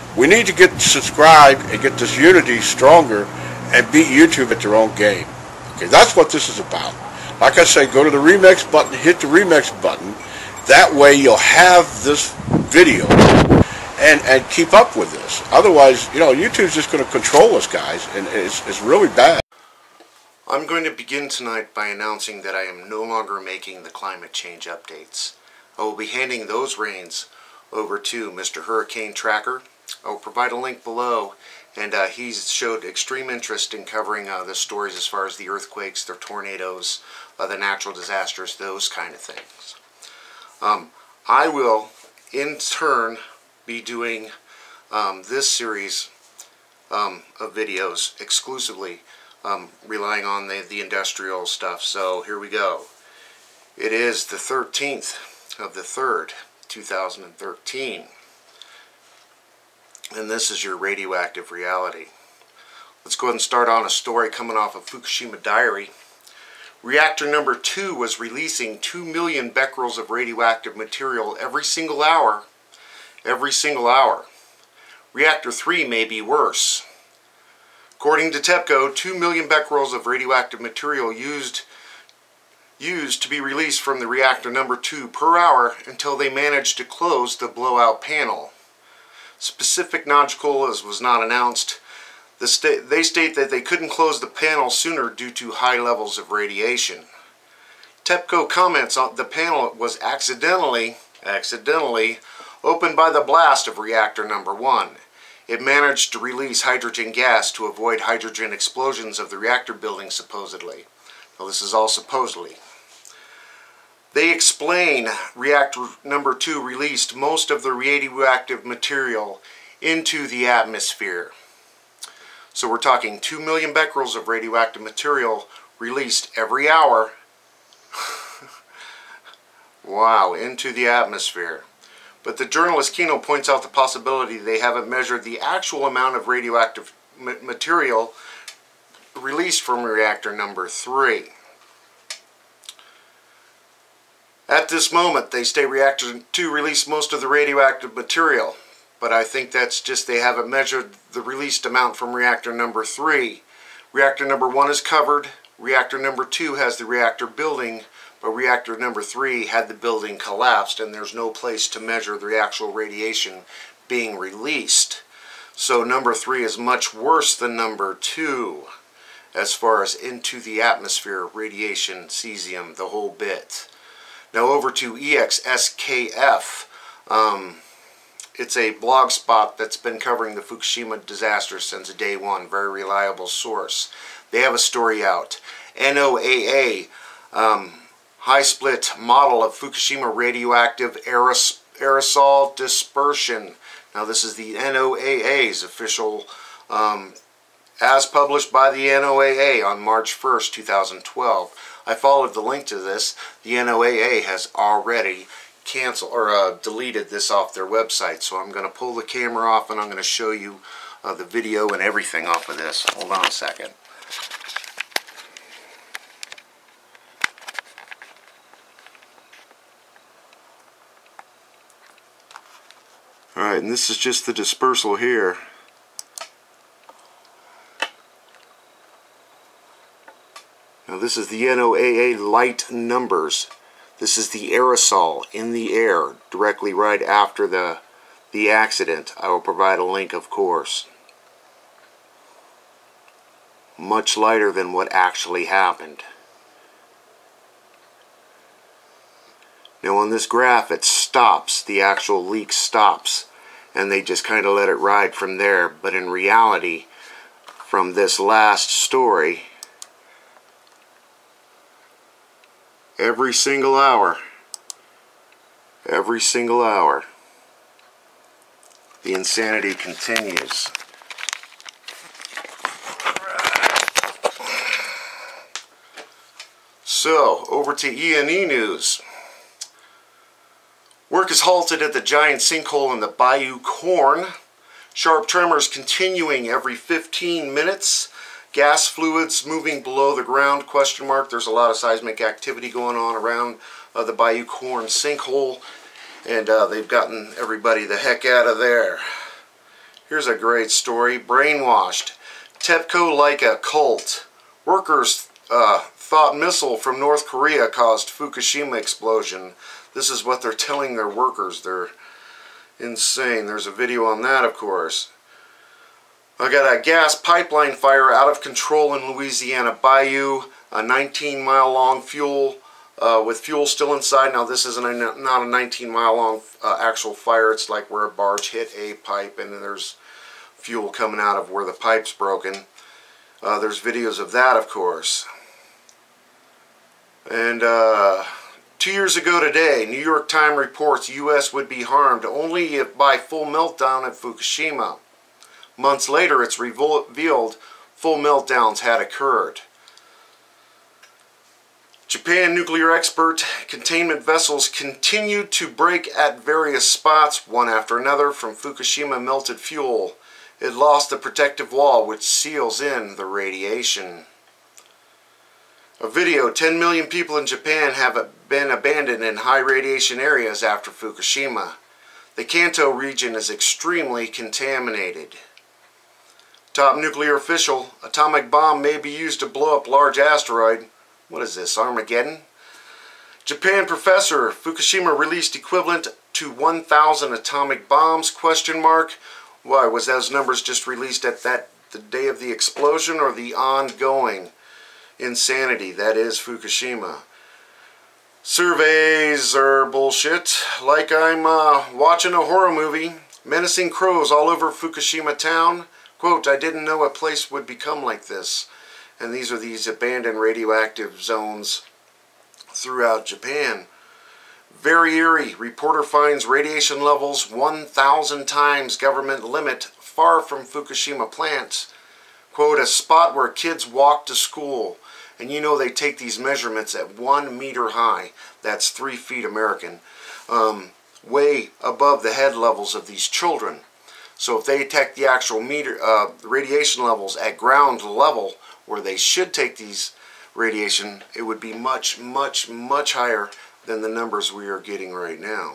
We need to get subscribed and get this unity stronger and beat YouTube at their own game. Okay, that's what this is about. Like I say, go to the remix button, hit the remix button. That way you'll have this video and keep up with this. Otherwise, you know, YouTube's just going to control us, guys, and it's really bad. I'm going to begin tonight by announcing that I am no longer making the climate change updates. I will be handing those reins over to Mr. Hurricane Tracker. I will provide a link below, and he's showed extreme interest in covering the stories as far as the earthquakes, the tornadoes, the natural disasters, those kind of things. I will, in turn, be doing this series of videos exclusively relying on the industrial stuff. So here we go. It is the 13th of the 3rd, 2013. And this is your radioactive reality. Let's go ahead and start on a story coming off of Fukushima Diary. Reactor number 2 was releasing 2 million becquerels of radioactive material every single hour. Every single hour. Reactor 3 may be worse. According to TEPCO, 2 million becquerels of radioactive material used to be released from the reactor number 2 per hour until they managed to close the blowout panel. Specific nodules was not announced. They state that they couldn't close the panel sooner due to high levels of radiation. TEPCO comments on the panel was accidentally opened by the blast of reactor number 1. It managed to release hydrogen gas to avoid hydrogen explosions of the reactor building, supposedly. Well, this is all supposedly. They explain reactor number 2 released most of the radioactive material into the atmosphere. So we're talking 2 million becquerels of radioactive material released every hour. Wow, into the atmosphere. But the journalist Kino points out the possibility they haven't measured the actual amount of radioactive material released from reactor number 3. At this moment, they say reactor 2 released most of the radioactive material. But I think that's just they haven't measured the released amount from reactor number 3. Reactor number 1 is covered. Reactor number 2 has the reactor building. But reactor number 3 had the building collapsed, and there's no place to measure the actual radiation being released. So number 3 is much worse than number 2 as far as into the atmosphere, radiation, cesium, the whole bit. Now over to EXSKF. It's a blog spot that's been covering the Fukushima disaster since day one. Very reliable source. They have a story out. NOAA. High split model of Fukushima radioactive aerosol dispersion. Now this is the NOAA's official, as published by the NOAA on March 1st, 2012. I followed the link to this. The NOAA has already canceled or deleted this off their website. So I'm going to pull the camera off and I'm going to show you the video and everything off of this. Hold on a second. Alright, and this is just the dispersal here. Now this is the NOAA light numbers. This is the aerosol in the air directly right after the accident. I will provide a link, of course. Much lighter than what actually happened. Now on this graph it stops, the actual leak stops, and they just kind of let it ride from there. But in reality, from this last story, every single hour, the insanity continues. So, over to E&E News. Work is halted at the giant sinkhole in the Bayou Corn. Sharp tremors continuing every 15 minutes. Gas fluids moving below the ground, question mark. There's a lot of seismic activity going on around the Bayou Corn sinkhole. And they've gotten everybody the heck out of there. Here's a great story. Brainwashed. TEPCO like a cult. Workers thought missile from North Korea caused Fukushima explosion. This is what they're telling their workers. They're insane. There's a video on that, of course. I got a gas pipeline fire out of control in Louisiana Bayou. A 19-mile long fuel with fuel still inside. Now this isn't not a 19-mile long actual fire. It's like where a barge hit a pipe and then there's fuel coming out of where the pipe's broken. There's videos of that, of course. And 2 years ago today, New York Times reports U.S. would be harmed only if by full meltdown at Fukushima. Months later, it's revealed full meltdowns had occurred. Japan nuclear expert containment vessels continued to break at various spots, one after another, from Fukushima melted fuel. It lost the protective wall which seals in the radiation. A video, 10 million people in Japan have been abandoned in high radiation areas after Fukushima. The Kanto region is extremely contaminated. Top nuclear official, atomic bomb may be used to blow up large asteroid. What is this, Armageddon? Japan professor, Fukushima released equivalent to 1,000 atomic bombs, question mark. Why, was those numbers just released at the day of the explosion or the ongoing insanity that is Fukushima? Surveys are bullshit. Like I'm watching a horror movie. Menacing crows all over Fukushima town. Quote, I didn't know a place would become like this. And these are these abandoned radioactive zones throughout Japan. Very eerie. Reporter finds radiation levels 1,000 times government limit far from Fukushima plant. Quote, a spot where kids walk to school. And you know they take these measurements at 1 meter high. That's 3 feet American. Way above the head levels of these children. So if they detect the actual radiation levels at ground level, where they should take these radiation, it would be much, much, much higher than the numbers we are getting right now.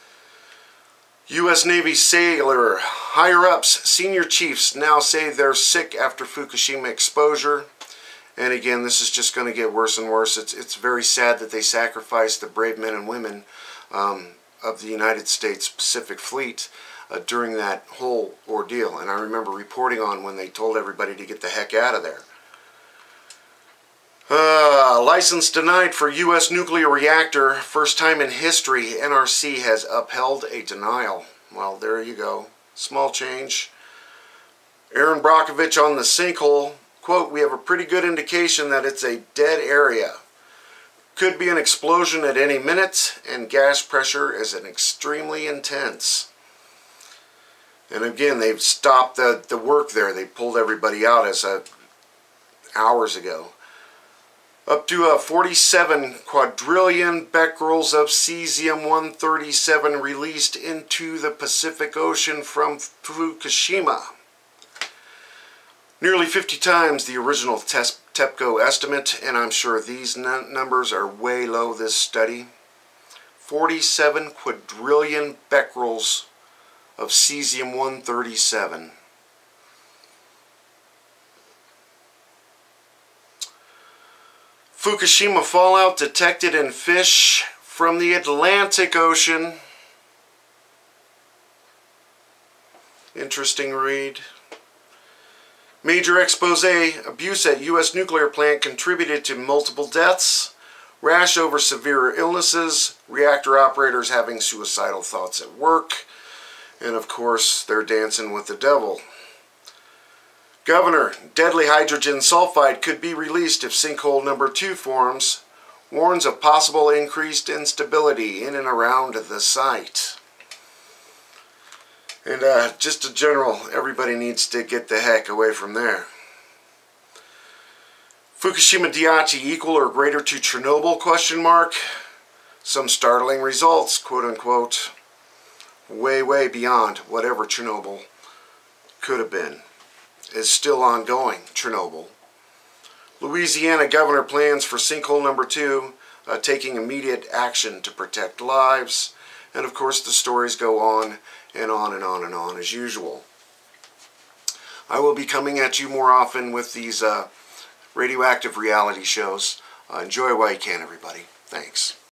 U.S. Navy sailor, higher-ups, senior chiefs now say they're sick after Fukushima exposure. And again, this is just going to get worse and worse. It's very sad that they sacrificed the brave men and women of the United States Pacific Fleet during that whole ordeal. And I remember reporting on when they told everybody to get the heck out of there. License denied for U.S. nuclear reactor. First time in history, NRC has upheld a denial. Well, there you go. Small change. Aaron Brockovich on the sinkhole. Quote, we have a pretty good indication that it's a dead area. Could be an explosion at any minute, and gas pressure is extremely intense. And again, they've stopped the work there. They pulled everybody out as hours ago. Up to 47 quadrillion becquerels of cesium-137 released into the Pacific Ocean from Fukushima. Nearly 50 times the original TEPCO estimate, and I'm sure these numbers are way low this study. 47 quadrillion becquerels of cesium-137. Fukushima fallout detected in fish from the Atlantic Ocean. Interesting read. Major expose, abuse at U.S. nuclear plant contributed to multiple deaths. Rash over severe illnesses. Reactor operators having suicidal thoughts at work. And of course, they're dancing with the devil. Governor, deadly hydrogen sulfide could be released if sinkhole number 2 forms. Warns of possible increased instability in and around the site. And just a general, everybody needs to get the heck away from there. Fukushima Daiichi equal or greater to Chernobyl, question mark. Some startling results, quote unquote. Way, way beyond whatever Chernobyl could have been. Is still ongoing, Chernobyl. Louisiana governor plans for sinkhole number 2, taking immediate action to protect lives. And of course the stories go on and on and on and on as usual. I will be coming at you more often with these radioactive reality shows. Enjoy while you can, everybody. Thanks.